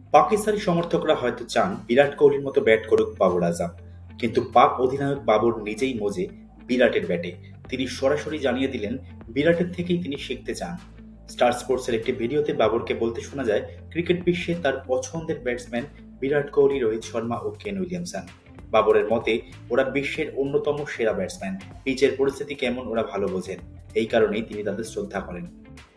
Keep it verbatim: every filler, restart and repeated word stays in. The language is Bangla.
পাকিস্তানি সমর্থকরা হয়তো চান বিরাট কোহলির মতো ব্যাট করুক বাবর আজম, কিন্তু পাক অধিনায়ক বাবর নিজেই মজে বিরাটের ব্যাটে। তিনি সরাসরি জানিয়ে দিলেন বিরাটের থেকেই তিনি শিখতে চান। স্টার স্পোর্টসের একটি ভিডিওতে বাবরকে বলতে শোনা যায়, ক্রিকেট বিশ্বে তার পছন্দের ব্যাটসম্যান বিরাট কোহলি, রোহিত শর্মা ও কেন উইলিয়ামসন। বাবরের মতে ওরা বিশ্বের অন্যতম সেরা ব্যাটসম্যান, পিচের পরিস্থিতি কেমন ওরা ভালো বোঝেন, এই কারণেই তিনি তাদের শ্রদ্ধা করেন।